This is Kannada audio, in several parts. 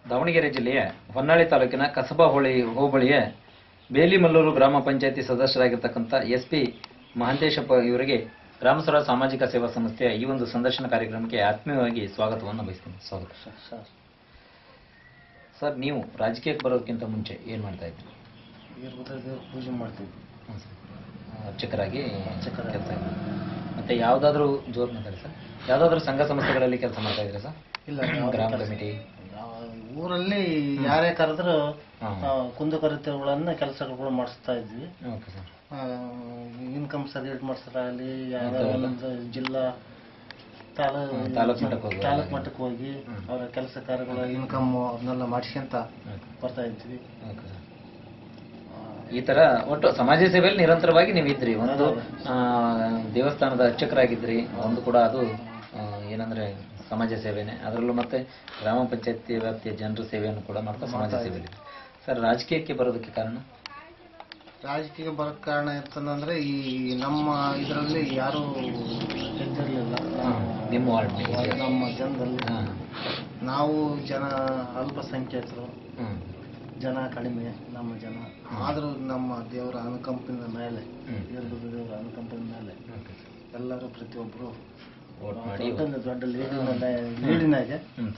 ದಾವಣಗೆರೆ ಜಿಲ್ಲೆಯ ಹೊನ್ನಾಳಿ ತಾಲೂಕಿನ ಕಸಬಾ ಹೋಬಳಿಯ ಬೇಲಿಮಲ್ಲೂರು ಗ್ರಾಮ ಪಂಚಾಯಿತಿ ಸದಸ್ಯರಾಗಿರ್ತಕ್ಕಂಥ ಎಸ್.ಪಿ. ಮಹಂತೇಶಪ್ಪ ಇವರಿಗೆ ಗ್ರಾಮ ಸ್ವರಾಜ್ ಸಾಮಾಜಿಕ ಸೇವಾ ಸಂಸ್ಥೆಯ ಈ ಒಂದು ಸಂದರ್ಶನ ಕಾರ್ಯಕ್ರಮಕ್ಕೆ ಆತ್ಮೀಯವಾಗಿ ಸ್ವಾಗತವನ್ನು ಬಯಸ್ತೀನಿ. ಸ್ವಾಗತ ಸರ್. ನೀವು ರಾಜಕೀಯಕ್ಕೆ ಬರೋದಕ್ಕಿಂತ ಮುಂಚೆ ಏನು ಮಾಡ್ತಾ ಇದ್ರಿ? ಪೂಜೆ ಮಾಡ್ತಿದ್ವಿ. ಅರ್ಚಕರಾಗಿ ಕೆಲಸ. ಮತ್ತೆ ಯಾವುದಾದ್ರೂ ಜೋರ್ ಮಾತಾಡಿ ಸರ್, ಯಾವುದಾದ್ರೂ ಸಂಘ ಸಂಸ್ಥೆಗಳಲ್ಲಿ ಕೆಲಸ ಮಾಡ್ತಾ ಇದ್ದೀರಾ ಸರ್? ಇಲ್ಲ, ಗ್ರಾಮ ಕಮಿಟಿ ಊರಲ್ಲಿ ಯಾರೇ ಕರೆದ್ರು ಕುಂದುಕೊರತೆಗಳನ್ನ ಕೆಲಸಗಳು ಮಾಡಿಸ್ತಾ ಇದ್ವಿ. ಇನ್ಕಮ್ ಸರ್ಟಿಫಿಕೇಟ್ ಮಾಡಿಸೋದಾಗಲಿ, ಒಂದೊಂದು ಜಿಲ್ಲಾ ತಾಲೂಕ್ ಮಟ್ಟಕ್ಕೆ ಹೋಗಿ ಅವರ ಕೆಲಸ ಕಾರ್ಯಗಳು ಇನ್ಕಮ್ ಅದನ್ನೆಲ್ಲ ಮಾಡಿಸ್ಕೊಂತ ಬರ್ತಾ ಇದ್ವಿ. ಈ ತರ ಒಟ್ಟು ಸಮಾಜ ಸೇವೆಯಲ್ಲಿ ನಿರಂತರವಾಗಿ ನೀವು ಇದ್ರಿ. ಒಂದು ದೇವಸ್ಥಾನದ ಅರ್ಚಕರಾಗಿದ್ರಿ, ಒಂದು ಕೂಡ ಅದು ಏನಂದ್ರೆ ಸಮಾಜ ಸೇವೆನೇ, ಅದರಲ್ಲೂ ಮತ್ತೆ ಗ್ರಾಮ ಪಂಚಾಯತಿ ವ್ಯಾಪ್ತಿಯ ಜನರ ಸೇವೆಯನ್ನು ಕೂಡ ಮಾಡ್ತಾ ಸಮಾಜ ಸೇವೆಯಲ್ಲಿ. ಸರ್, ರಾಜಕೀಯಕ್ಕೆ ಬರೋದಕ್ಕೆ ಕಾರಣ? ರಾಜಕೀಯ ಬರೋಕ್ಕೆ ಕಾರಣ ಅಂತಂದ್ರೆ ಈ ನಮ್ಮ ಇದರಲ್ಲಿ ಯಾರು ಗೆದ್ದಿರಲಿಲ್ಲ. ನಿಮ್ಮ ವಾರ್ಡ್, ನಮ್ಮ ಜನದಲ್ಲಿ ನಾವು ಜನ ಅಲ್ಪಸಂಖ್ಯಾತರು, ಜನ ಕಡಿಮೆ ನಮ್ಮ ಜನ. ಆದರೂ ನಮ್ಮ ದೇವರ ಅನುಕಂಪದ ಮೇಲೆ, ದೇವರ ಅನುಕಂಪದ ಮೇಲೆ ಎಲ್ಲರೂ ಪ್ರತಿಯೊಬ್ಬರು ದೊಡ್ಡ ಲೀಡಿನಾಗೆ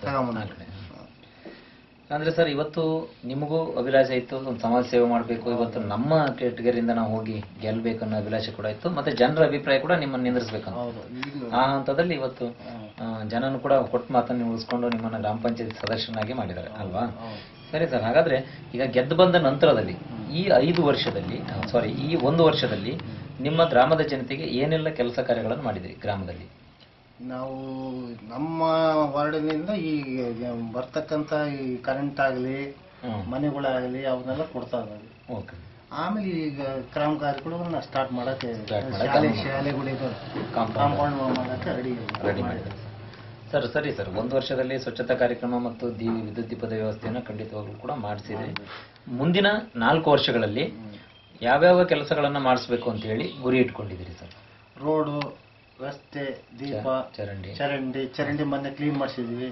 ಅಂದ್ರೆ ಸರ್, ಇವತ್ತು ನಿಮಗೂ ಅಭಿಲಾಷೆ ಇತ್ತು ಒಂದು ಸಮಾಜ ಸೇವೆ ಮಾಡಬೇಕು, ಇವತ್ತು ನಮ್ಮ ಕೆಟಗರಿಯಿಂದ ನಾವು ಹೋಗಿ ಗೆಲ್ಬೇಕನ್ನೋ ಅಭಿಲಾಷೆ ಕೂಡ ಇತ್ತು, ಮತ್ತೆ ಜನರ ಅಭಿಪ್ರಾಯ ಕೂಡ ನಿಮ್ಮನ್ನು ನಿಂದ್ರಿಸ್ಬೇಕಂತ. ಆ ಹಂತದಲ್ಲಿ ಇವತ್ತು ಜನನು ಕೂಡ ಕೊಟ್ಟ ಮಾತನ್ನು ಉಳಿಸ್ಕೊಂಡು ನಿಮ್ಮನ್ನ ಗ್ರಾಮ ಪಂಚಾಯತ್ ಸದಸ್ಯನಾಗಿ ಮಾಡಿದ್ದಾರೆ ಅಲ್ವಾ? ಸರಿ ಸರ್, ಹಾಗಾದ್ರೆ ಈಗ ಗೆದ್ದು ಬಂದ ನಂತರದಲ್ಲಿ ಈ 1 ವರ್ಷದಲ್ಲಿ ನಿಮ್ಮ ಗ್ರಾಮದ ಜನತೆಗೆ ಏನೆಲ್ಲ ಕೆಲಸ ಕಾರ್ಯಗಳನ್ನು ಮಾಡಿದ್ರಿ ಗ್ರಾಮದಲ್ಲಿ? ನಾವು ನಮ್ಮ ವಾರ್ಡಿನಿಂದ ಈ ಬರ್ತಕ್ಕಂಥ ಈ ಕರೆಂಟ್ ಆಗಲಿ, ಮನೆಗಳಾಗಲಿ ಅವನ್ನೆಲ್ಲ ಕೊಡ್ತಾ ಇದ್ದೀವಿ. ಆಮೇಲೆ ಈಗ ಕಾಮಗಾರಿಗಳನ್ನ ಸ್ಟಾರ್ಟ್ ಮಾಡಕ್ಕೆ ಶಾಲೆಗಳಿಗೆ ಕಾಂಪೌಂಡ್ ಮಾಡಕ್ಕೆ ರೆಡಿ ಮಾಡಿದ್ದಾರೆ ಸರ್. ಸರಿ ಸರ್, 1 ವರ್ಷದಲ್ಲಿ ಸ್ವಚ್ಛತಾ ಕಾರ್ಯಕ್ರಮ ಮತ್ತು ವಿದ್ಯುತ್ ದೀಪದ ವ್ಯವಸ್ಥೆಯನ್ನು ಖಂಡಿತವಾಗ್ಲೂ ಕೂಡ ಮಾಡಿಸಿದೆ. ಮುಂದಿನ 4 ವರ್ಷಗಳಲ್ಲಿ ಯಾವ್ಯಾವ ಕೆಲಸಗಳನ್ನ ಮಾಡಿಸ್ಬೇಕು ಅಂತ ಹೇಳಿ ಗುರಿ ಇಟ್ಕೊಂಡಿದ್ದೀರಿ ಸರ್? ರೋಡು, ರಸ್ತೆ, ದೀಪ, ಚರಂಡಿ ಮೊನ್ನೆ ಕ್ಲೀನ್ ಮಾಡಿಸಿದ್ವಿ.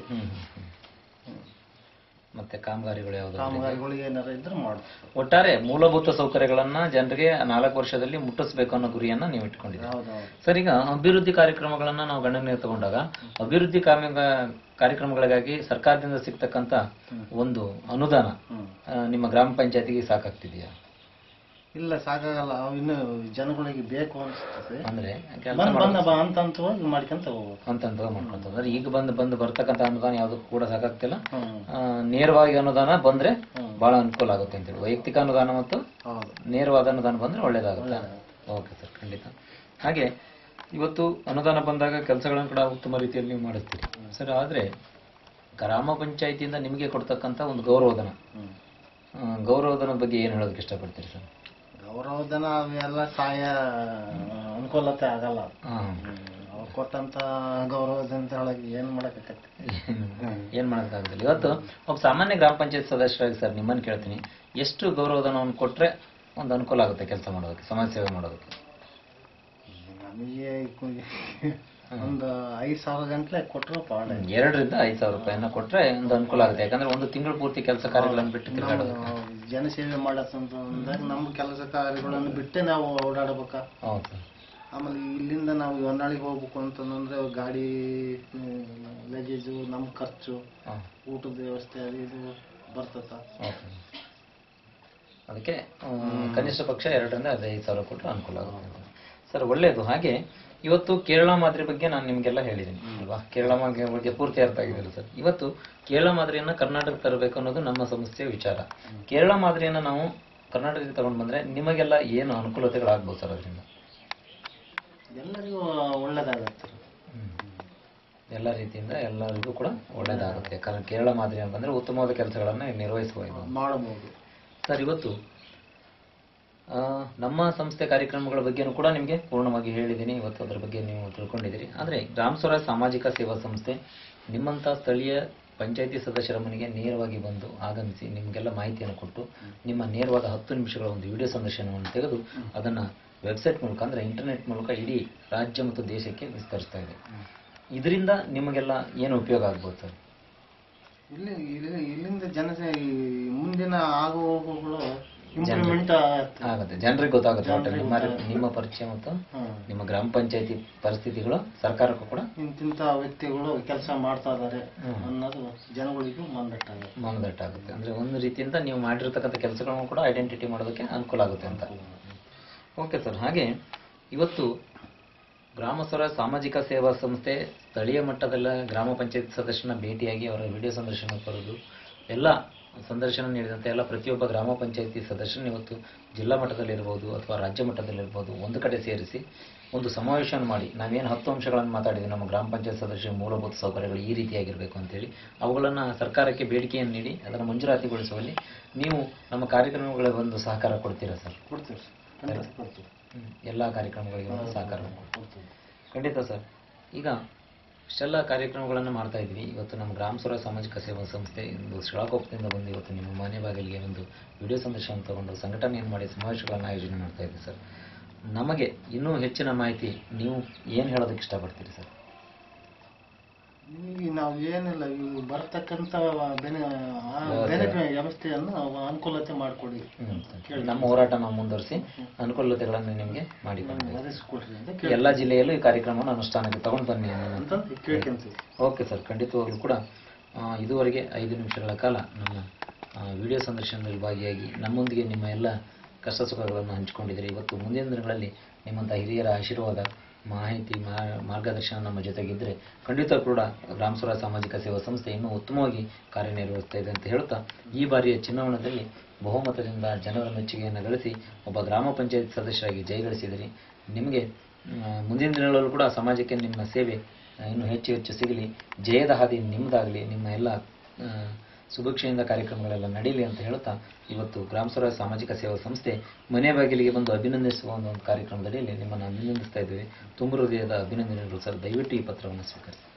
ಮತ್ತೆ ಕಾಮಗಾರಿಗಳು ಏನಾರ ಇದ್ರೆ ಮಾಡ್ತೀವಿ. ಒಟ್ಟಾರೆ ಮೂಲಭೂತ ಸೌಕರ್ಯಗಳನ್ನ ಜನರಿಗೆ 4 ವರ್ಷದಲ್ಲಿ ಮುಟ್ಟಿಸ್ಬೇಕು ಅನ್ನೋ ಗುರಿಯನ್ನ ನೀವು ಇಟ್ಕೊಂಡಿದ್ದೀರಿ. ಸರ್, ಈಗ ಅಭಿವೃದ್ಧಿ ಕಾರ್ಯಕ್ರಮಗಳನ್ನ ನಾವು ಗಣನೆಗೆ ತಗೊಂಡಾಗ ಅಭಿವೃದ್ಧಿ ಕಾರ್ಯಕ್ರಮಗಳಿಗಾಗಿ ಸರ್ಕಾರದಿಂದ ಸಿಗ್ತಕ್ಕಂತ ಒಂದು ಅನುದಾನ ನಿಮ್ಮ ಗ್ರಾಮ ಪಂಚಾಯತಿಗೆ ಸಾಕಾಗ್ತಿದೆಯಾ? ಇಲ್ಲ, ಸಾಕಾಗಲ್ಲ. ಇನ್ನು ಜನಗಳಿಗೆ ಬೇಕು ಅನ್ಸುತ್ತೆ. ಅಂದ್ರೆ ಹಂತವಾಗಿ ಮಾಡ್ಕೊಂತ ಹೋಗ್ಬೇಕು. ಅಂದ್ರೆ ಈಗ ಬಂದು ಬರ್ತಕ್ಕಂಥ ಅನುದಾನ ಯಾವ್ದು ಕೂಡ ಸಾಕಾಗ್ತಿಲ್ಲ. ನೇರವಾಗಿ ಅನುದಾನ ಬಂದ್ರೆ ಬಹಳ ಅನುಕೂಲ ಆಗುತ್ತೆ ಅಂತೇಳಿ, ವೈಯಕ್ತಿಕ ಅನುದಾನ ಮತ್ತು ನೇರವಾದ ಅನುದಾನ ಬಂದ್ರೆ ಒಳ್ಳೇದಾಗುತ್ತೆ. ಓಕೆ ಸರ್, ಖಂಡಿತ. ಹಾಗೆ ಇವತ್ತು ಅನುದಾನ ಬಂದಾಗ ಕೆಲಸಗಳನ್ನು ಕೂಡ ಉತ್ತಮ ರೀತಿಯಲ್ಲಿ ನೀವು ಮಾಡಿಸ್ತೀರಿ ಸರ್. ಆದ್ರೆ ಗ್ರಾಮ ಪಂಚಾಯತಿಯಿಂದ ನಿಮಗೆ ಕೊಡ್ತಕ್ಕಂಥ ಒಂದು ಗೌರವಧನದ ಬಗ್ಗೆ ಏನು ಹೇಳೋದಕ್ಕೆ ಇಷ್ಟಪಡ್ತೀರಿ ಸರ್? ಗೌರವಧನ ಅವೆಲ್ಲ ಸಹಾಯ ಅನುಕೂಲತೆ ಆಗಲ್ಲ. ಅವ್ರು ಕೊಟ್ಟಂತ ಗೌರವಧನ ಒಳಗೆ ಏನ್ ಮಾಡಕ್ಕಾಗಲ್ಲ. ಇವತ್ತು ಒಬ್ಬ ಸಾಮಾನ್ಯ ಗ್ರಾಮ ಪಂಚಾಯತ್ ಸದಸ್ಯರಾಗಿ ಸರ್ ನಿಮ್ಮನ್ನು ಕೇಳ್ತೀನಿ, ಎಷ್ಟು ಗೌರವಧನವನ್ನು ಕೊಟ್ರೆ ಒಂದು ಅನುಕೂಲ ಆಗುತ್ತೆ ಕೆಲಸ ಮಾಡೋದಕ್ಕೆ, ಸಮಾಜ ಸೇವೆ ಮಾಡೋದಕ್ಕೆ? ನಮಗೆ ಒಂದು 5,000 ಗಂಟಲೆ ಕೊಟ್ಟರು 2,000 ರಿಂದ 5,000 ರೂಪಾಯಿನ ಕೊಟ್ರೆ ಒಂದು ಅನುಕೂಲ ಆಗುತ್ತೆ. ಯಾಕಂದ್ರೆ ಒಂದು ತಿಂಗಳು ಪೂರ್ತಿ ಕೆಲಸ ಕಾರ್ಯಗಳನ್ನು ಬಿಟ್ಟು ಜನಸೇವೆ ಮಾಡತ್ತಂದಾಗ ನಮ್ಮ ಕೆಲಸ ಕಾರ್ಯಗಳನ್ನು ಬಿಟ್ಟೆ ನಾವು ಓಡಾಡಬೇಕ. ಆಮೇಲೆ ಇಲ್ಲಿಂದ ನಾವು ಹೊನ್ನಾಳಿಗೆ ಹೋಗ್ಬೇಕು ಅಂತಂದ್ರೆ ಗಾಡಿ ಲಗೇಜು, ನಮ್ಮ ಖರ್ಚು, ಊಟದ ವ್ಯವಸ್ಥೆ ಅದು ಇದು ಬರ್ತದ. ಅದಕ್ಕೆ ಕನಿಷ್ಠ ಪಕ್ಷ 2,000 ರಿಂದ 5,000 ಕೊಟ್ಟರೆ ಅನುಕೂಲ ಆಗುತ್ತೆ ಸರ್. ಒಳ್ಳೇದು. ಹಾಗೆ ಇವತ್ತು ಕೇರಳ ಮಾದರಿ ಬಗ್ಗೆ ನಾನು ನಿಮ್ಗೆಲ್ಲ ಹೇಳಿದ್ದೀನಿ ಅಲ್ವಾ? ಕೇರಳ ಬಗ್ಗೆ ಪೂರ್ತಿ ಅರ್ಥ ಆಗಿದ್ದಾರೆ ಸರ್. ಇವತ್ತು ಕೇರಳ ಮಾದರಿಯನ್ನ ಕರ್ನಾಟಕಕ್ಕೆ ತರಬೇಕು ಅನ್ನೋದು ನಮ್ಮ ಸಂಸ್ಥೆಯ ವಿಚಾರ. ಕೇರಳ ಮಾದರಿಯನ್ನ ನಾವು ಕರ್ನಾಟಕಕ್ಕೆ ತಗೊಂಡು ಬಂದ್ರೆ ನಿಮಗೆಲ್ಲ ಏನು ಅನುಕೂಲತೆಗಳಾಗ್ಬೋದು ಸರ್? ಅದರಿಂದ ಎಲ್ಲರಿಗೂ ಒಳ್ಳೇದಾಗುತ್ತೆ. ಎಲ್ಲ ರೀತಿಯಿಂದ ಎಲ್ಲರಿಗೂ ಕೂಡ ಒಳ್ಳೇದಾಗುತ್ತೆ. ಕಾರಣ ಕೇರಳ ಮಾದರಿ ಅಂತಂದ್ರೆ ಉತ್ತಮವಾದ ಕೆಲಸಗಳನ್ನ ನಿರ್ವಹಿಸಬಹುದು, ಮಾಡಬಹುದು ಸರ್. ಇವತ್ತು ನಮ್ಮ ಸಂಸ್ಥೆ ಕಾರ್ಯಕ್ರಮಗಳ ಬಗ್ಗೆನೂ ಕೂಡ ನಿಮಗೆ ಪೂರ್ಣವಾಗಿ ಹೇಳಿದ್ದೀನಿ. ಇವತ್ತು ಅದರ ಬಗ್ಗೆ ನೀವು ತಿಳ್ಕೊಂಡಿದ್ದೀರಿ. ಆದರೆ ಗ್ರಾಮ ಸ್ವರಾಜ್ ಸಾಮಾಜಿಕ ಸೇವಾ ಸಂಸ್ಥೆ ನಿಮ್ಮಂಥ ಸ್ಥಳೀಯ ಪಂಚಾಯಿತಿ ಸದಸ್ಯರ ಮನೆಗೆ ನೇರವಾಗಿ ಬಂದು ಆಗಮಿಸಿ ನಿಮಗೆಲ್ಲ ಮಾಹಿತಿಯನ್ನು ಕೊಟ್ಟು ನಿಮ್ಮ ನೇರವಾದ 10 ನಿಮಿಷಗಳ ಒಂದು ವಿಡಿಯೋ ಸಂದರ್ಶನವನ್ನು ತೆಗೆದು ಅದನ್ನು ವೆಬ್ಸೈಟ್ ಮೂಲಕ ಅಂದರೆ ಇಂಟರ್ನೆಟ್ ಮೂಲಕ ಇಡೀ ರಾಜ್ಯ ಮತ್ತು ದೇಶಕ್ಕೆ ವಿಸ್ತರಿಸ್ತಾ ಇದೆ. ಇದರಿಂದ ನಿಮಗೆಲ್ಲ ಏನು ಉಪಯೋಗ ಆಗ್ಬೋದು ಸರ್? ಇಲ್ಲಿಂದ ಮುಂದಿನ ಆಗು ಹೋಗುಗಳು ಇಂಪ್ರೂವ್ಮೆಂಟ್ ಆಗುತ್ತೆ, ಜನರಿಗೆ ಗೊತ್ತಾಗುತ್ತೆ. ನಿಮ್ಮ ಪರಿಚಯ ಮತ್ತು ನಿಮ್ಮ ಗ್ರಾಮ ಪಂಚಾಯತಿ ಪರಿಸ್ಥಿತಿಗಳು ಸರ್ಕಾರಕ್ಕೂ ಕೂಡ ಇಂತಿಂತ ವ್ಯಕ್ತಿಗಳು ಕೆಲಸ ಮಾಡ್ತಾ ಇದ್ದಾರೆ ಅನ್ನೋದು ಜನಗಳಿಗೂ ಮನದಟ್ಟಾಗುತ್ತೆ. ಅಂದ್ರೆ ಒಂದು ರೀತಿಯಿಂದ ನೀವು ಮಾಡಿರ್ತಕ್ಕಂಥ ಕೆಲಸಗಳನ್ನು ಕೂಡ ಐಡೆಂಟಿಟಿ ಮಾಡೋದಕ್ಕೆ ಅನುಕೂಲ ಆಗುತ್ತೆ ಅಂತ. Okay sir. ಹಾಗೆ ಇವತ್ತು ಗ್ರಾಮ ಸ್ವರಾಜ್ ಸಾಮಾಜಿಕ ಸೇವಾ ಸಂಸ್ಥೆ ಸ್ಥಳೀಯ ಮಟ್ಟದಲ್ಲ ಗ್ರಾಮ ಪಂಚಾಯತ್ ಸದಸ್ಯನ ಭೇಟಿಯಾಗಿ ಅವರ ವಿಡಿಯೋ ಸಂದರ್ಶನ ಬರೋದು ಎಲ್ಲ ಸಂದರ್ಶನ ನೀಡಿದಂತೆ ಎಲ್ಲ ಪ್ರತಿಯೊಬ್ಬ ಗ್ರಾಮ ಪಂಚಾಯತಿ ಸದಸ್ಯನ ಇವತ್ತು ಜಿಲ್ಲಾ ಮಟ್ಟದಲ್ಲಿರ್ಬೋದು ಅಥವಾ ರಾಜ್ಯ ಮಟ್ಟದಲ್ಲಿರ್ಬೋದು ಒಂದು ಕಡೆ ಸೇರಿಸಿ ಒಂದು ಸಮಾವೇಶವನ್ನು ಮಾಡಿ ನಾವೇನು 10 ಅಂಶಗಳನ್ನು ಮಾತಾಡಿದ್ವಿ, ನಮ್ಮ ಗ್ರಾಮ ಪಂಚಾಯತ್ ಸದಸ್ಯರ ಮೂಲಭೂತ ಸೌಕರ್ಯಗಳು ಈ ರೀತಿಯಾಗಿರಬೇಕು ಅಂತೇಳಿ ಅವುಗಳನ್ನು ಸರ್ಕಾರಕ್ಕೆ ಬೇಡಿಕೆಯನ್ನು ನೀಡಿ ಅದನ್ನು ಮಂಜೂರಾತಿಗೊಳಿಸುವಲ್ಲಿ ನೀವು ನಮ್ಮ ಕಾರ್ಯಕ್ರಮಗಳಿಗೆ ಒಂದು ಸಹಕಾರ ಕೊಡ್ತೀರಾ ಸರ್? ಕೊಡ್ತೀವಿ. ಎಲ್ಲ ಕಾರ್ಯಕ್ರಮಗಳಿಗೆ ಒಂದು ಸಹಕಾರ ಕೊಡ್ತೀವಿ. ಖಂಡಿತ ಸರ್. ಈಗ ಇಷ್ಟೆಲ್ಲ ಕಾರ್ಯಕ್ರಮಗಳನ್ನು ಮಾಡ್ತಾ ಇದ್ವಿ. ಇವತ್ತು ನಮ್ಮ ಗ್ರಾಮ ಸ್ವರಾಜ್ ಸಾಮಾಜಿಕ ಸೇವಾ ಸಂಸ್ಥೆ ಒಂದು ಶಿಳಾಕೊಪ್ಪದಿಂದ ಬಂದು ಇವತ್ತು ನಿಮ್ಮ ಮನೆ ಬಾಗಿಲಿಗೆ ಒಂದು ವಿಡಿಯೋ ಸಂದೇಶವನ್ನು ತಗೊಂಡು ಸಂಘಟನೆಯನ್ನು ಮಾಡಿ ಸಮಾವೇಶಗಳನ್ನು ಆಯೋಜನೆ ಮಾಡ್ತಾ ಇದ್ವಿ ಸರ್. ನಮಗೆ ಇನ್ನೂ ಹೆಚ್ಚಿನ ಮಾಹಿತಿ ನೀವು ಏನು ಹೇಳೋದಕ್ಕೆ ಇಷ್ಟಪಡ್ತೀರಿ ಸರ್? ಈಗ ನಾವು ಏನಿಲ್ಲ, ಈಗ ಬರ್ತಕ್ಕಂಥ ವ್ಯವಸ್ಥೆಯನ್ನು ಅನುಕೂಲತೆ ಮಾಡಿಕೊಡಿ. ನಮ್ಮ ಹೋರಾಟ ನಾವು ಮುಂದುವರಿಸಿ ಅನುಕೂಲತೆಗಳನ್ನು ನಿಮಗೆ ಮಾಡಿಕೊಡ್ತೀವಿ. ಎಲ್ಲ ಜಿಲ್ಲೆಯಲ್ಲೂ ಈ ಕಾರ್ಯಕ್ರಮವನ್ನು ಅನುಷ್ಠಾನಕ್ಕೆ ತಗೊಂಡು ಬನ್ನಿ ಅಂತ ಕೇಳ್ಕೊಂತೀವಿ. Okay sir. ಖಂಡಿತವಾಗ್ಲೂ ಕೂಡ ಇದುವರೆಗೆ 5 ನಿಮಿಷಗಳ ಕಾಲ ನಮ್ಮ ವಿಡಿಯೋ ಸಂದರ್ಶನದಲ್ಲಿ ಭಾಗಿಯಾಗಿ ನಮ್ಮೊಂದಿಗೆ ನಿಮ್ಮ ಎಲ್ಲ ಕಷ್ಟ ಸುಖಗಳನ್ನು ಹಂಚಿಕೊಂಡಿದ್ದೀರಿ. ಇವತ್ತು ಮುಂದಿನ ದಿನಗಳಲ್ಲಿ ನಿಮ್ಮಂಥ ಹಿರಿಯರ ಆಶೀರ್ವಾದ, ಮಾಹಿತಿ, ಮಾರ್ಗದರ್ಶನ ನಮ್ಮ ಜೊತೆಗಿದ್ದರೆ ಖಂಡಿತ ಕೂಡ ಗ್ರಾಮ ಸ್ವರಾಜ್ ಸಾಮಾಜಿಕ ಸೇವಾ ಸಂಸ್ಥೆ ಇನ್ನೂ ಉತ್ತಮವಾಗಿ ಕಾರ್ಯನಿರ್ವಹಿಸ್ತಾ ಇದೆ ಅಂತ ಹೇಳ್ತಾ ಈ ಬಾರಿಯ ಚುನಾವಣೆಯಲ್ಲಿ ಬಹುಮತದಿಂದ ಜನರ ಮೆಚ್ಚುಗೆಯನ್ನು ಗಳಿಸಿ ಒಬ್ಬ ಗ್ರಾಮ ಪಂಚಾಯತ್ ಸದಸ್ಯರಾಗಿ ಜಯಗಳಿಸಿದಿರಿ. ನಿಮಗೆ ಮುಂದಿನ ದಿನಗಳಲ್ಲೂ ಕೂಡ ಸಮಾಜಕ್ಕೆ ನಿಮ್ಮ ಸೇವೆ ಇನ್ನೂ ಹೆಚ್ಚು ಹೆಚ್ಚು ಸಿಗಲಿ. ಜಯದ ಹಾದಿ ನಿಮ್ಮದಾಗಲಿ. ನಿಮ್ಮ ಎಲ್ಲ ಸುಭಿಕ್ಷೆಯಿಂದ ಕಾರ್ಯಕ್ರಮಗಳೆಲ್ಲ ನಡೀಲಿ ಅಂತ ಹೇಳ್ತಾ ಇವತ್ತು ಗ್ರಾಮ ಸ್ವರಾಜ್ ಸಾಮಾಜಿಕ ಸೇವಾ ಸಂಸ್ಥೆ ಮನೆ ಬಾಗಿಲಿಗೆ ಬಂದು ಅಭಿನಂದಿಸುವ ಒಂದು ಕಾರ್ಯಕ್ರಮದಡಿಯಲ್ಲಿ ನಿಮ್ಮನ್ನು ಅಭಿನಂದಿಸ್ತಾ ಇದ್ದೀವಿ. ತುಂಬ ಹೃದಯದ ಅಭಿನಂದನೆಗಳು ಸರ್. ದಯವಿಟ್ಟು ಈ ಪತ್ರವನ್ನು ಸ್ವೀಕರಿಸಿ.